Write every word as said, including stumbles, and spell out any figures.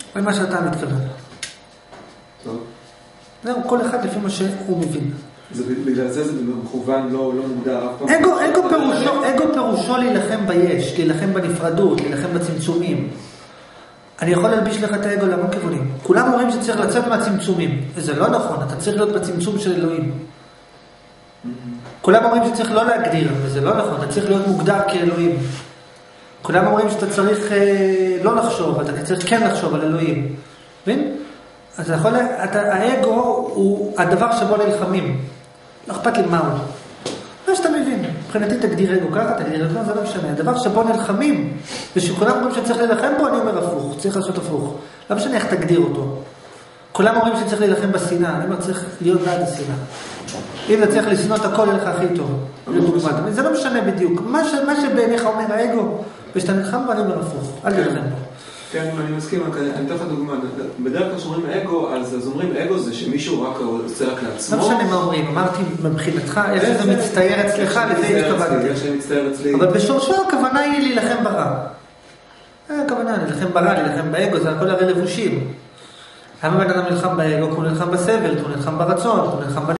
על מה שאתה מתכוון. טוב. זהו, כל אחד לפי מה שהוא מבין. זה בגלל זה זה במכוון לא, לא מוגדר אף פעם. אגו, אגו פירושו, אגו פירושו להילחם ביש, להילחם בנפרדות, להילחם בצמצומים. אני יכול להלביש לך את האגו להמון כיוונים. כולם אומרים שצריך לצאת מהצמצומים. וזה לא נכון, אתה צריך להיות בצמצום של אלוהים. כולם אומרים שצריך לא להגדיר, וזה לא נכון, אתה צריך להיות מוגדר כאלוהים. כולם אומרים שאתה צריך אה, לא לחשוב, אתה צריך כן לחשוב על אלוהים. מבין? אז אתה יכול, אתה, האגו הוא הדבר שבו נלחמים. לא אכפת לי מהו. מה שאתה מבין. מבחינתי תגדיר אגו ככה, תגדיר אגו, זה לא משנה. הדבר שבו נלחמים, ושכולם אומרים שצריך להילחם בו, אני אומר הפוך. צריך לעשות הפוך. לא משנה איך תגדיר אותו. כולם אומרים שצריך להילחם בשנאה, אני אומר צריך להיות בעד השנאה. אם אתה צריך לשנוא את הכל, יהיה לך הכי טוב. זה לא משנה בדיוק. מה, ש, מה שבעיניך אומר האגו, ושאתה נלחם בו, אני אומר הפוך. אל תלחם בו. כן, אני מסכים, אני אתן לך דוגמה. בדרך כלל שאומרים אגו, אז אומרים אגו זה שמישהו רק עושה רק לעצמו. לא משנה מה אומרים, אמרתי מבחינתך, איך זה מצטייר אצלך, לזה התכוונתי. אבל בשורשו הכוונה היא להילחם ברע. הכוונה, להילחם ברע, להילחם באגו, זה הכל הרי לבושים. למה בן אדם נלחם באגו? הוא נלחם בסבל, הוא נלחם ברצון, הוא נלחם